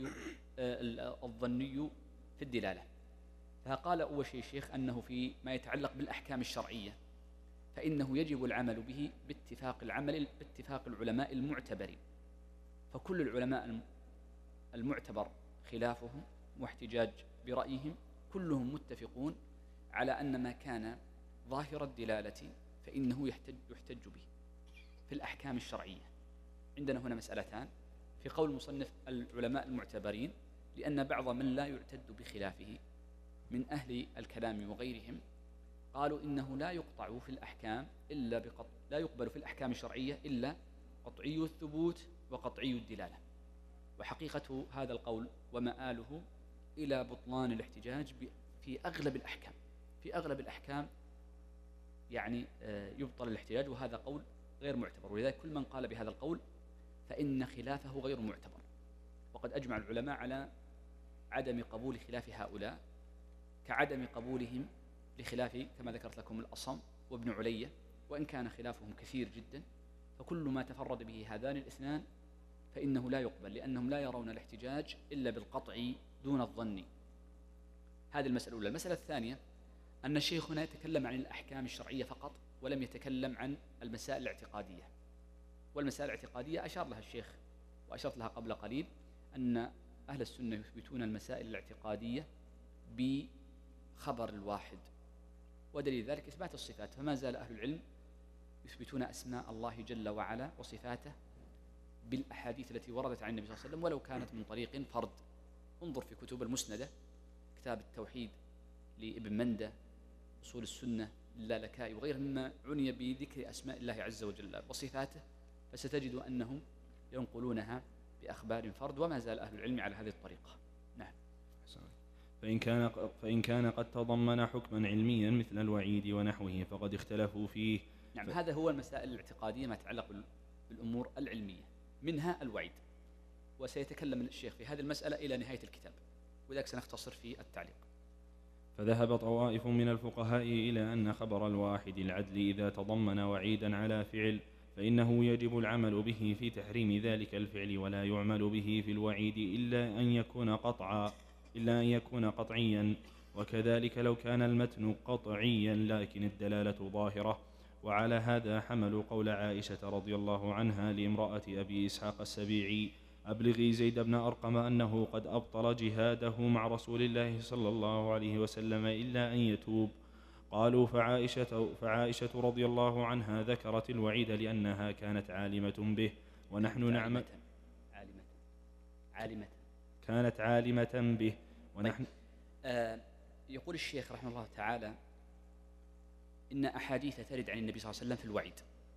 الظني في الدلالة، فقال أول شيء الشيخ أنه في ما يتعلق بالأحكام الشرعية فإنه يجب العمل به باتفاق العمل باتفاق العلماء المعتبرين، فكل العلماء المعتبر خلافهم واحتجاج برأيهم كلهم متفقون على أن ما كان ظاهر الدلالة فإنه يحتج, يحتج به في الأحكام الشرعية. عندنا هنا مسألتان في قول مصنف العلماء المعتبرين، لأن بعض من لا يعتد بخلافه من أهل الكلام وغيرهم قالوا إنه لا يقطع في الأحكام إلا بقطع لا يقبل في الأحكام الشرعية إلا قطعي الثبوت وقطعي الدلالة، وحقيقة هذا القول ومآله إلى بطلان الاحتجاج في أغلب الأحكام في أغلب الأحكام يعني يبطل الاحتجاج، وهذا قول غير معتبر، ولذلك كل من قال بهذا القول فإن خلافه غير معتبر، وقد أجمع العلماء على عدم قبول خلاف هؤلاء كعدم قبولهم لخلاف كما ذكرت لكم الأصم وابن علية، وإن كان خلافهم كثير جدا، فكل ما تفرد به هذان الاثنان فإنه لا يقبل، لأنهم لا يرون الاحتجاج إلا بالقطع دون الظن. هذه المسألة الأولى. المسألة الثانية أن الشيخ هنا يتكلم عن الأحكام الشرعية فقط، ولم يتكلم عن المسائل الاعتقادية. والمسائل الاعتقادية أشار لها الشيخ وأشرت لها قبل قليل، أن أهل السنة يثبتون المسائل الاعتقادية بخبر الواحد، ودليل ذلك إثبات الصفات. فما زال أهل العلم يثبتون أسماء الله جل وعلا وصفاته بالأحاديث التي وردت عن النبي صلى الله عليه وسلم، ولو كانت من طريق فرد. انظر في كتب المسندة، كتاب التوحيد لابن مندة، أصول السنة للالكائي وغيره مما عني بذكر أسماء الله عز وجل وصفاته، فستجد أنهم ينقلونها بأخبار فرد، وما زال أهل العلم على هذه الطريقة. نعم. فإن كان فإن كان قد تضمن حكما علميا مثل الوعيد ونحوه فقد اختلفوا فيه. نعم. ف... هذا هو المسائل الاعتقادية ما يتعلق بالأمور العلمية، منها الوعيد، وسيتكلم الشيخ في هذه المسألة إلى نهاية الكتاب، ولذلك سنختصر في التعليق. فذهب طوائف من الفقهاء إلى أن خبر الواحد العدل إذا تضمن وعيدا على فعل فإنه يجب العمل به في تحريم ذلك الفعل، ولا يعمل به في الوعيد إلا أن يكون قطعا إلا أن يكون قطعيا، وكذلك لو كان المتن قطعيا لكن الدلالة ظاهرة. وعلى هذا حملوا قول عائشة رضي الله عنها لامرأة أبي إسحاق السبيعي: أبلغي زيد بن أرقم أنه قد أبطل جهاده مع رسول الله صلى الله عليه وسلم إلا أن يتوب. قالوا فعائشة, فعائشة رضي الله عنها ذكرت الوعيد لأنها كانت عالمة به، ونحن نعمل عالمة عالمة كانت عالمة به ونحن. آه يقول الشيخ رحمه الله تعالى: إن أحاديث ترد عن النبي صلى الله عليه وسلم في الوعيد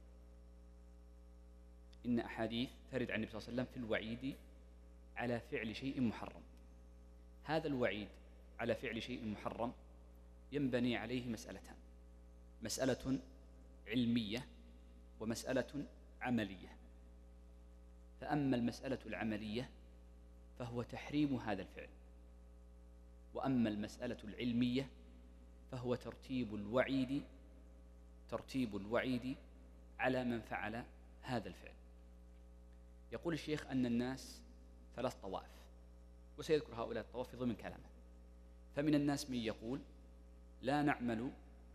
إن أحاديث ترد عن النبي صلى الله عليه وسلم في الوعيد على فعل شيء محرم. هذا الوعيد على فعل شيء محرم ينبني عليه مسألتان: مسألة علمية ومسألة عملية. فأما المسألة العملية فهو تحريم هذا الفعل، وأما المسألة العلمية فهو ترتيب الوعيد ترتيب الوعيد على من فعل هذا الفعل. يقول الشيخ أن الناس ثلاث طوائف، وسيذكر هؤلاء الطوائف في ضمن كلامه. فمن الناس من يقول لا نعمل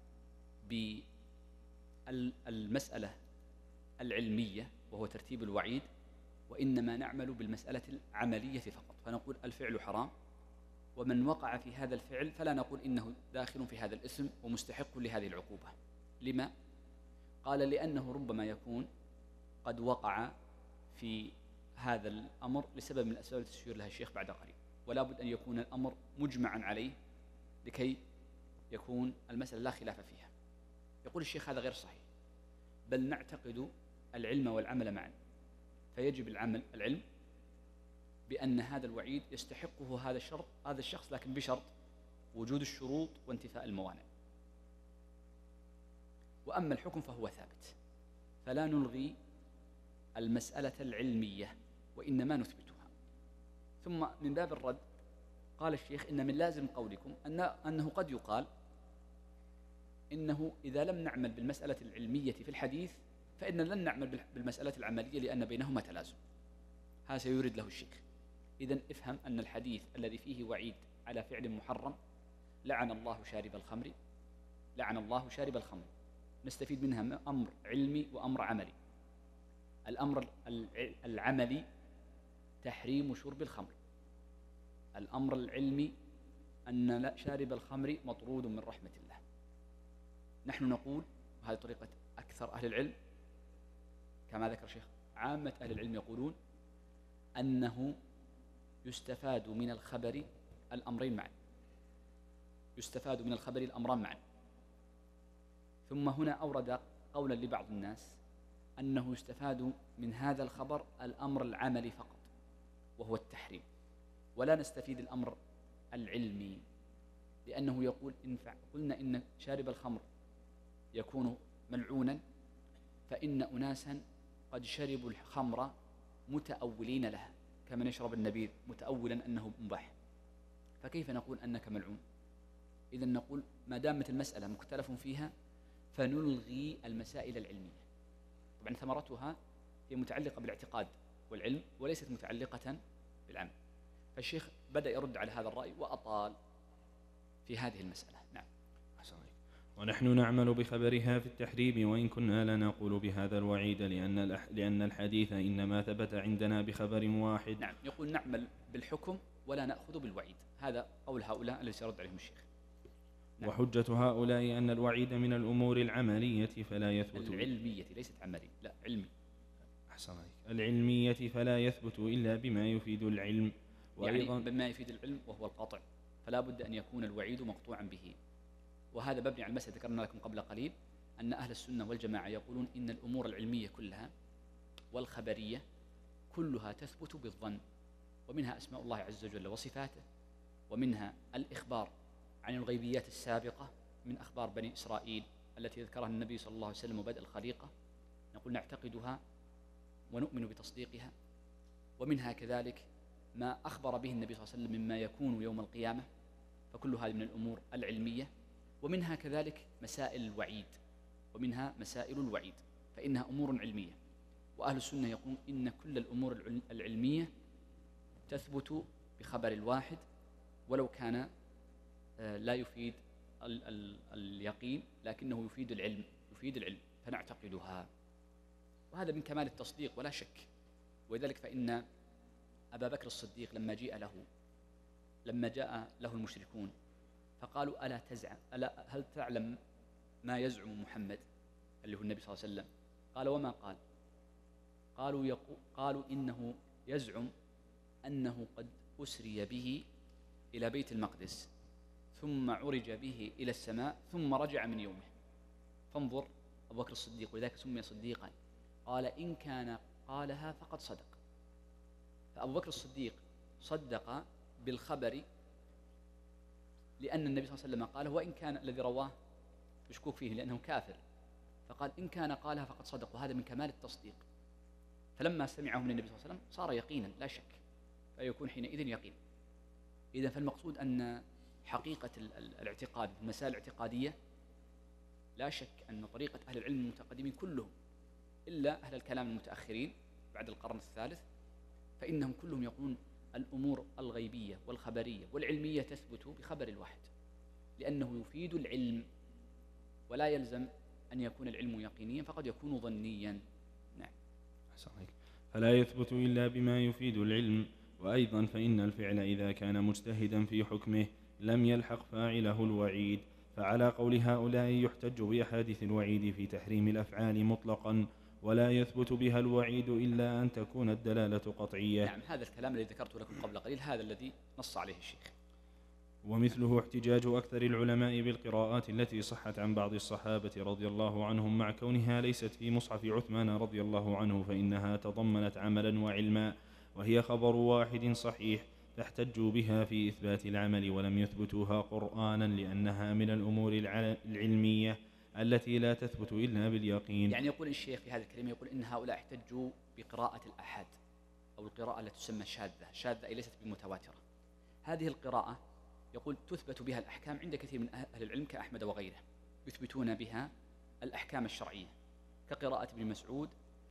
بالمسألة العلمية وهو ترتيب الوعيد، وإنما نعمل بالمسألة العملية فقط، فنقول الفعل حرام، ومن وقع في هذا الفعل فلا نقول إنه داخل في هذا الإثم ومستحق لهذه العقوبة. لما؟ قال: لأنه ربما يكون قد وقع في هذا الأمر لسبب من الأسباب التي سيشير لها الشيخ بعد قليل، ولا بد أن يكون الأمر مجمعا عليه لكي يكون المسألة لا خلاف فيها. يقول الشيخ: هذا غير صحيح، بل نعتقد العلم والعمل معا، فيجب العمل العلم بأن هذا الوعيد يستحقه هذا الشرط هذا الشخص، لكن بشرط وجود الشروط وانتفاء الموانع. وأما الحكم فهو ثابت، فلا نلغي المسألة العلمية وإنما نثبتها. ثم من باب الرد قال الشيخ: إن من لازم قولكم أن أنه قد يقال إنه إذا لم نعمل بالمسألة العلمية في الحديث فإن لن نعمل بالمسألة العملية لأن بينهما تلازم. هذا سيورد له الشيخ. إذن افهم أن الحديث الذي فيه وعيد على فعل محرم: لعن الله شارب الخمر لعن الله شارب الخمر نستفيد منها أمر علمي وأمر عملي. الأمر العملي تحريم شرب الخمر، الأمر العلمي أن شارب الخمر مطرود من رحمة الله. نحن نقول، وهذه طريقة أكثر أهل العلم كما ذكر شيخ، عامة أهل العلم يقولون أنه يستفاد من الخبر الأمرين معا يستفاد من الخبر الأمران معا. ثم هنا أورد قولا لبعض الناس أنه يستفاد من هذا الخبر الأمر العملي فقط وهو التحريم، ولا نستفيد الأمر العلمي، لأنه يقول إن قلنا إن شارب الخمر يكون ملعونا فإن أناسا قد شربوا الخمر متأولين لها كمن يشرب النبيذ متأولا أنه مباح، فكيف نقول أنك ملعون؟ إذن نقول ما دامت المسألة مختلف فيها فنلغي المسائل العلمية. طبعا ثمرتها هي متعلقة بالاعتقاد والعلم وليست متعلقة بالعمل. فالشيخ بدأ يرد على هذا الرأي وأطال في هذه المسألة. نعم. ونحن نعمل بخبرها في التحريم وإن كنا لا نقول بهذا الوعيد لأن لأن الحديث إنما ثبت عندنا بخبر واحد. نعم، يقول نعمل بالحكم ولا نأخذ بالوعيد. هذا قول هؤلاء الذي سيرد عليهم الشيخ. نعم. وحجة هؤلاء أن الوعيد من الأمور العملية فلا يثبت العلمية ليست عملية، لا علمي. أحسن عليك. العلمية فلا يثبت إلا بما يفيد العلم، وأيضا يعني بما يفيد العلم وهو القطع، فلا بد أن يكون الوعيد مقطوعا به. وهذا مبني على المسألة ذكرنا لكم قبل قليل أن أهل السنة والجماعة يقولون إن الأمور العلمية كلها والخبرية كلها تثبت بالظن، ومنها أسماء الله عز وجل وصفاته، ومنها الإخبار عن الغيبيات السابقة من أخبار بني إسرائيل التي ذكرها النبي صلى الله عليه وسلم وبدء الخليقة، نقول نعتقدها ونؤمن بتصديقها. ومنها كذلك ما أخبر به النبي صلى الله عليه وسلم مما يكون يوم القيامة، فكل هذه من الأمور العلمية. ومنها كذلك مسائل الوعيد، ومنها مسائل الوعيد فإنها أمور علمية. وأهل السنة يقولون إن كل الأمور العلمية تثبت بخبر الواحد ولو كان لا يفيد ال ال اليقين لكنه يفيد العلم يفيد العلم فنعتقدها، وهذا من كمال التصديق ولا شك. ولذلك فإن أبا بكر الصديق لما جاء له لما جاء له المشركون فقالوا ألا تزعم ألا هل تعلم ما يزعم محمد اللي هو النبي صلى الله عليه وسلم؟ قال وما قال؟ قالوا يقو قالوا إنه يزعم أنه قد أسري به إلى بيت المقدس ثم عرج به إلى السماء ثم رجع من يومه. فانظر أبو بكر الصديق، ولذلك سمي صديقا، قال إن كان قالها فقد صدق. فأبو بكر الصديق صدق بالخبر لأن النبي صلى الله عليه وسلم قاله، وإن كان الذي رواه مشكوك فيه لأنه كافر، فقال إن كان قالها فقد صدق، وهذا من كمال التصديق. فلما سمعه من النبي صلى الله عليه وسلم صار يقينا لا شك، فيكون حينئذ يقين. إذن فالمقصود أن حقيقة الاعتقاد في المسائل الاعتقادية لا شك أن طريقة أهل العلم المتقدمين كلهم إلا أهل الكلام المتأخرين بعد القرن الثالث، فإنهم كلهم يقولون الأمور الغيبية والخبرية والعلمية تثبت بخبر الواحد، لأنه يفيد العلم ولا يلزم أن يكون العلم يقينيا، فقد يكون ظنيا. نعم. صحيح. فلا يثبت إلا بما يفيد العلم. وأيضا فإن الفعل إذا كان مجتهدا في حكمه لم يلحق فاعله الوعيد، فعلى قول هؤلاء يحتج بأحاديث الوعيد في تحريم الأفعال مطلقا، ولا يثبت بها الوعيد إلا أن تكون الدلالة قطعية. نعم، هذا الكلام الذي ذكرته لكم قبل قليل هذا الذي نص عليه الشيخ. ومثله احتجاج أكثر العلماء بالقراءات التي صحت عن بعض الصحابة رضي الله عنهم مع كونها ليست في مصحف عثمان رضي الله عنه، فإنها تضمنت عملا وعلما، وهي خبر واحد صحيح فاحتجوا بها في إثبات العمل ولم يثبتوها قرآنا لأنها من الأمور العلمية التي لا تثبت إلا باليقين. يعني يقول الشيخ في هذه الكلمة يقول إن هؤلاء احتجوا بقراءة الأحاد أو القراءة التي تسمى شاذة، شاذة أي ليست بمتواترة. هذه القراءة يقول تثبت بها الأحكام عند كثير من أهل العلم كأحمد وغيره، يثبتون بها الأحكام الشرعية كقراءة ابن مسعود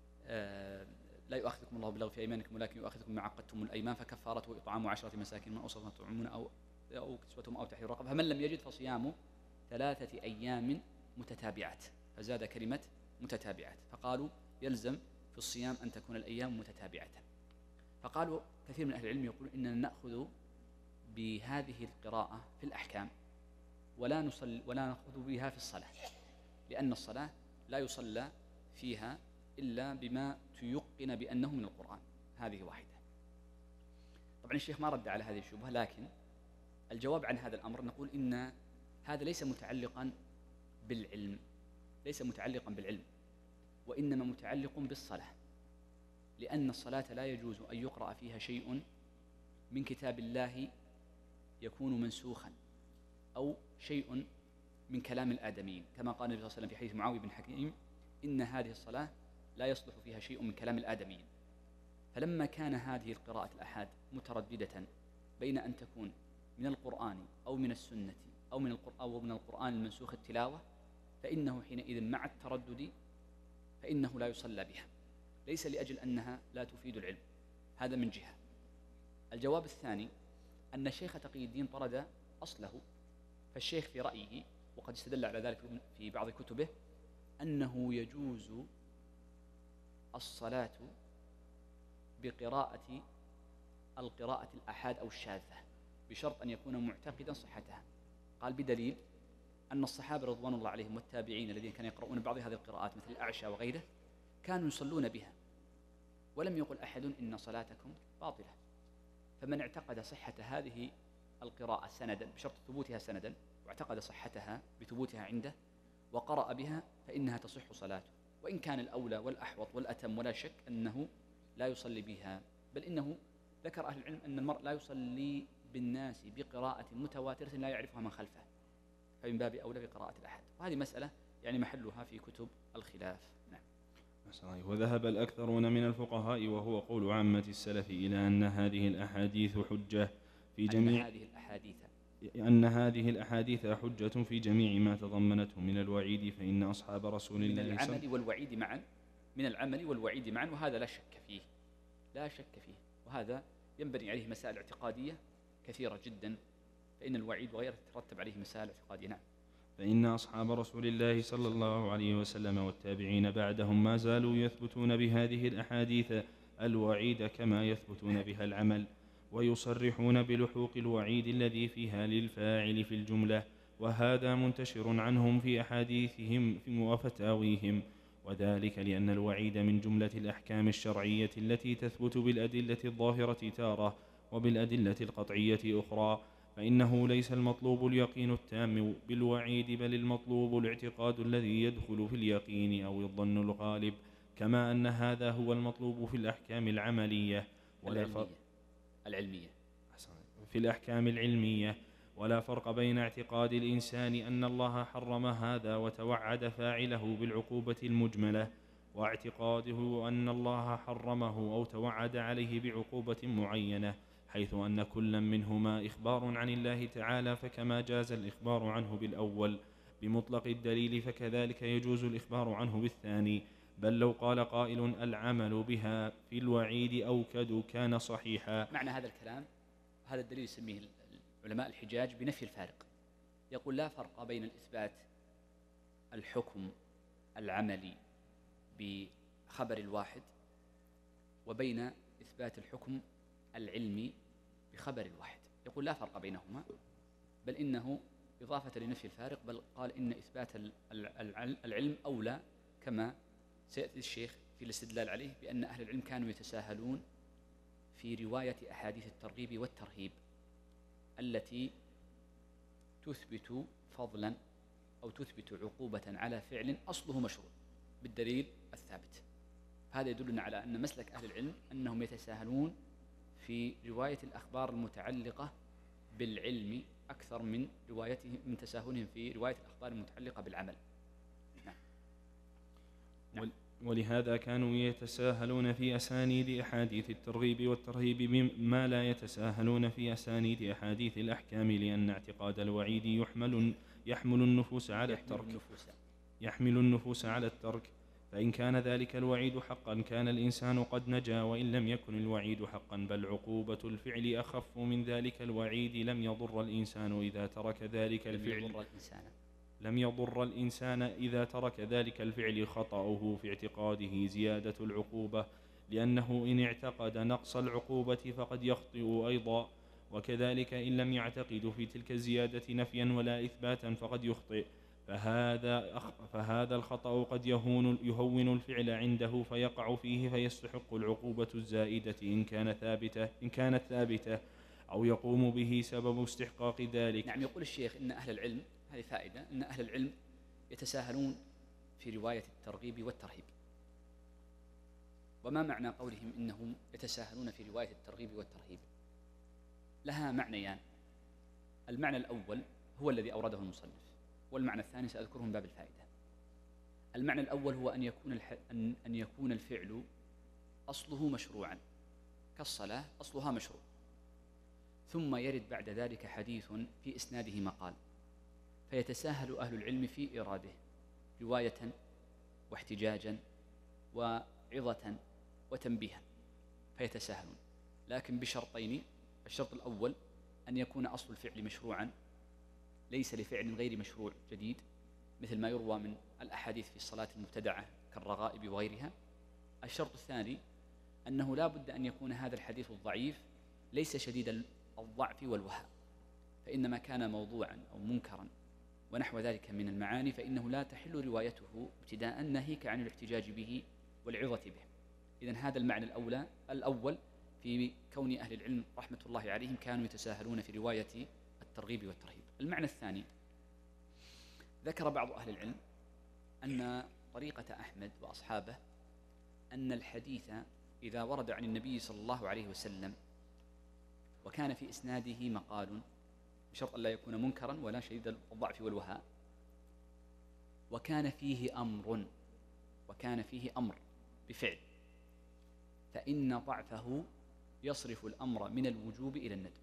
آه لا يؤاخذكم الله باللغو في أيمانكم ولكن يؤاخذكم بما عقدتم الأيمان فكفارته إطعام عشرة مساكين من أوسط ما تطعمون أو أو كسوتهم أو تحرير رقبة، فمن لم يجد فصيام ثلاثة أيام متتابعات، فزاد كلمة متتابعات، فقالوا يلزم في الصيام أن تكون الأيام متتابعة. فقالوا كثير من أهل العلم يقولون إننا نأخذ بهذه القراءة في الأحكام ولا نصل ولا نأخذ بها في الصلاة، لأن الصلاة لا يصلى فيها إلا بما تيقن بأنه من القرآن. هذه واحدة. طبعا الشيخ ما رد على هذه الشبهة، لكن الجواب عن هذا الأمر نقول إن هذا ليس متعلقا بالعلم ليس متعلقا بالعلم وإنما متعلق بالصلاة، لأن الصلاة لا يجوز أن يقرأ فيها شيء من كتاب الله يكون منسوخا أو شيء من كلام الآدميين، كما قال النبي صلى الله عليه وسلم في حديث معاوية بن حكيم إن هذه الصلاة لا يصلح فيها شيء من كلام الآدميين. فلما كان هذه القراءة الأحاد مترددة بين أن تكون من القرآن أو من السنة أو من القرآن أو من القرآن المنسوخ التلاوة، فإنه حينئذ مع التردد فإنه لا يصلى بها، ليس لأجل أنها لا تفيد العلم، هذا من جهة. الجواب الثاني أن الشيخ تقي الدين طرد أصله، فالشيخ في رأيه وقد استدل على ذلك في بعض كتبه أنه يجوز الصلاة بقراءة القراءة الآحاد أو الشاذة بشرط أن يكون معتقدا صحتها. قال بدليل أن الصحابة رضوان الله عليهم والتابعين الذين كانوا يقرؤون بعض هذه القراءات مثل الأعشى وغيره كانوا يصلون بها، ولم يقل أحد إن صلاتكم باطلة. فمن اعتقد صحة هذه القراءة سندا بشرط ثبوتها سندا واعتقد صحتها بثبوتها عنده وقرأ بها فإنها تصح صلاته، وإن كان الأولى والأحوط والأتم ولا شك أنه لا يصلي بها، بل إنه ذكر أهل العلم أن المرء لا يصلي بالناس بقراءة متواترة لا يعرفها من خلفه، فمن باب أولى بقراءة الأحد. وهذه مسألة يعني محلها في كتب الخلاف. نعم. وذهب الأكثرون من الفقهاء وهو قول عامة السلف إلى أن هذه الأحاديث حجة في جميع أن هذه الأحاديث أن هذه الأحاديث حجة في جميع ما تضمنته من الوعيد، فإن أصحاب رسول الله من العمل والوعيد معا من العمل والوعيد معا وهذا لا شك فيه لا شك فيه وهذا ينبني عليه مسائل اعتقادية كثيرة جدا، فإن الوعيد وغيره تترتب عليه مسائل اعتقادية. نعم. فإن أصحاب رسول الله صلى الله عليه وسلم والتابعين بعدهم ما زالوا يثبتون بهذه الأحاديث الوعيد كما يثبتون بها العمل، ويصرحون بلحوق الوعيد الذي فيها للفاعل في الجملة، وهذا منتشر عنهم في أحاديثهم وفتاويهم، وذلك لأن الوعيد من جملة الأحكام الشرعية التي تثبت بالأدلة الظاهرة تارة وبالأدلة القطعية أخرى، فإنه ليس المطلوب اليقين التام بالوعيد، بل المطلوب الاعتقاد الذي يدخل في اليقين أو الظن الغالب، كما أن هذا هو المطلوب في الأحكام العملية ولا فرق العلمية في الأحكام العلمية ولا فرق بين اعتقاد الإنسان أن الله حرم هذا وتوعد فاعله بالعقوبة المجملة، واعتقاده أن الله حرمه أو توعد عليه بعقوبة معينة، حيث أن كل منهما إخبار عن الله تعالى، فكما جاز الإخبار عنه بالأول بمطلق الدليل فكذلك يجوز الإخبار عنه بالثاني. بل لو قال قائل العمل بها في الوعيد أوكد كان صحيحا. معنى هذا الكلام هذا الدليل يسميه علماء الحجاج بنفي الفارق، يقول لا فرق بين الإثبات الحكم العملي بخبر الواحد وبين إثبات الحكم العلمي بخبر الواحد، يقول لا فرق بينهما، بل إنه إضافة لنفي الفارق، بل قال إن إثبات العلم أولى، كما سيأتي الشيخ في الاستدلال عليه بأن أهل العلم كانوا يتساهلون في رواية أحاديث الترغيب والترهيب التي تثبت فضلا أو تثبت عقوبة على فعل أصله مشروع بالدليل الثابت. هذا يدلنا على أن مسلك أهل العلم أنهم يتساهلون في رواية الأخبار المتعلقة بالعلم أكثر من روايتهم من تساهلهم في رواية الأخبار المتعلقة بالعمل. نعم. نعم. ولهذا كانوا يتساهلون في أسانيد أحاديث الترغيب والترهيب بما لا يتساهلون في أسانيد أحاديث الأحكام، لأن اعتقاد الوعيد يحمل يحمل النفوس على الترك يحمل النفوس على الترك فإن كان ذلك الوعيد حقا كان الإنسان قد نجا، وإن لم يكن الوعيد حقا بل عقوبة الفعل أخف من ذلك الوعيد لم يضر الإنسان إذا ترك ذلك الفعل لم يضر الإنسان إذا ترك ذلك الفعل خطأه في اعتقاده زيادة العقوبة، لأنه إن اعتقد نقص العقوبة فقد يخطئ أيضا، وكذلك إن لم يعتقد في تلك الزيادة نفيا ولا إثباتا فقد يخطئ، فهذا, فهذا الخطأ قد يهون, يهون الفعل عنده فيقع فيه فيستحق العقوبة الزائدة إن كان ثابتة إن كانت ثابتة أو يقوم به سبب استحقاق ذلك. نعم. يقول الشيخ إن أهل العلم، هذه فائدة، إن أهل العلم يتساهلون في رواية الترغيب والترهيب. وما معنى قولهم إنهم يتساهلون في رواية الترغيب والترهيب؟ لها معنيان. المعنى الأول هو الذي أورده المصنف، والمعنى الثاني سأذكره من باب الفائدة. المعنى الأول هو أن يكون الح... أن... أن يكون الفعل أصله مشروعا كالصلاة أصلها مشروع، ثم يرد بعد ذلك حديث في إسناده مقال، فيتساهل أهل العلم في إراده رواية واحتجاجا وعظة وتنبيها فيتساهلون، لكن بشرطين: الشرط الأول أن يكون أصل الفعل مشروعا ليس لفعل غير مشروع جديد، مثل ما يروى من الأحاديث في الصلاة المبتدعة كالرغائب وغيرها. الشرط الثاني أنه لا بد أن يكون هذا الحديث الضعيف ليس شديد الضعف والوهاء، فإنما كان موضوعا أو منكرا ونحو ذلك من المعاني فإنه لا تحل روايته ابتداء، ناهيك عن الاحتجاج به والعظة به. إذن هذا المعنى الأولى الأول في كون أهل العلم رحمة الله عليهم كانوا يتساهلون في رواية الترغيب والترهيب. المعنى الثاني: ذكر بعض أهل العلم أن طريقة أحمد وأصحابه أن الحديث إذا ورد عن النبي صلى الله عليه وسلم وكان في إسناده مقال، بشرط أن لا يكون منكرا ولا شديد الضعف والوهاء، وكان فيه أمر وكان فيه أمر بفعل، فإن ضعفه يصرف الأمر من الوجوب إلى الندب.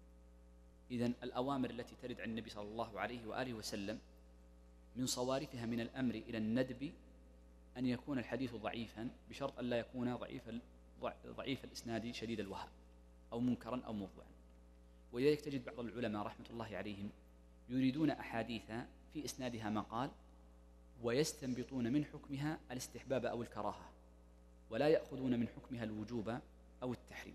إذن الأوامر التي ترد عن النبي صلى الله عليه وآله وسلم من صوارفها من الأمر إلى الندب أن يكون الحديث ضعيفا، بشرط أن لا يكون ضعيف ضعيف الإسناد شديد الوهاء أو منكرا أو موضوعا. ولذلك تجد بعض العلماء رحمة الله عليهم يريدون أحاديث في إسنادها مقال ويستنبطون من حكمها الاستحباب أو الكراهة، ولا يأخذون من حكمها الوجوب أو التحريم،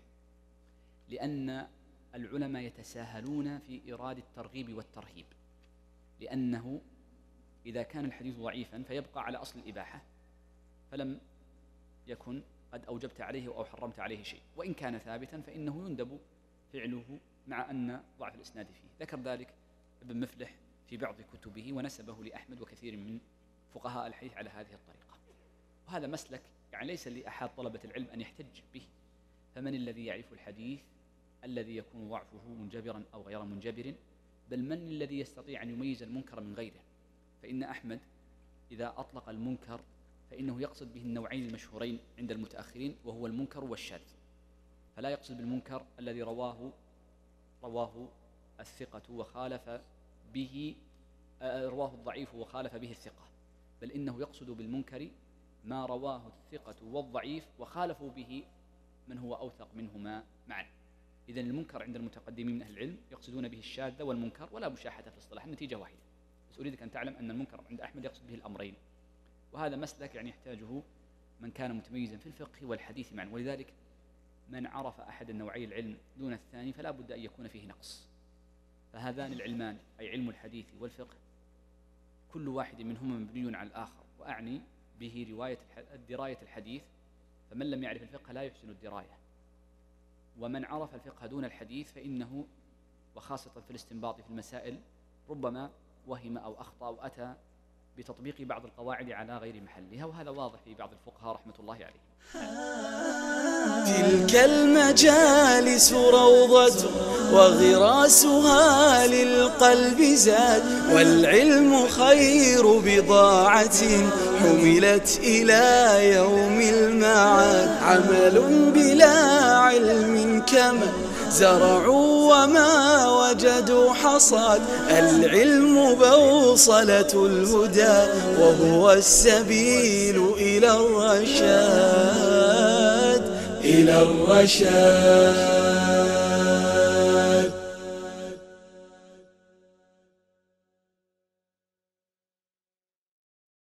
لأن العلماء يتساهلون في إيراد الترغيب والترهيب، لأنه إذا كان الحديث ضعيفا فيبقى على أصل الإباحة، فلم يكن قد أوجبت عليه أو حرمت عليه شيء، وإن كان ثابتا فإنه يندب فعله مع أن ضعف الإسناد فيه. ذكر ذلك ابن مفلح في بعض كتبه ونسبه لأحمد وكثير من فقهاء الحديث على هذه الطريقة. وهذا مسلك يعني ليس لأحد طلبة العلم أن يحتج به، فمن الذي يعرف الحديث الذي يكون ضعفه منجبرا أو غير منجبر؟ بل من الذي يستطيع أن يميز المنكر من غيره؟ فإن أحمد إذا أطلق المنكر فإنه يقصد به النوعين المشهورين عند المتأخرين، وهو المنكر والشاذ، فلا يقصد بالمنكر الذي رواه رواه الثقة وخالف به رواه الضعيف وخالف به الثقة، بل إنه يقصد بالمنكر ما رواه الثقة والضعيف وخالفوا به من هو أوثق منهما معا. إذن المنكر عند المتقدمين من أهل العلم يقصدون به الشاذ والمنكر، ولا مشاحة في الاصطلاح، النتيجة واحدة. بس أريدك أن تعلم أن المنكر عند أحمد يقصد به الأمرين، وهذا مسلك يعني يحتاجه من كان متميزا في الفقه والحديث معا. ولذلك من عرف أحد النوعي العلم دون الثاني فلا بد أن يكون فيه نقص. فهذان العلمان أي علم الحديث والفقه كل واحد منهما مبني على الآخر، وأعني به رواية دراية الحديث، فمن لم يعرف الفقه لا يحسن الدراية، ومن عرف الفقه دون الحديث فإنه وخاصة في الاستنباط في المسائل ربما وهم أو أخطأ أو أتى بتطبيق بعض القواعد على غير محلها، وهذا واضح في بعض الفقهاء رحمة الله عليهم. تلك المجالس روضة وغراسها للقلب زاد، والعلم خير بضاعة حملت إلى يوم المعاد. عمل بلا علم كمن زرعوا وما وجدوا حصاد، العلم بوصلة الهدى وهو السبيل إلى الرشاد إلى الرشاد.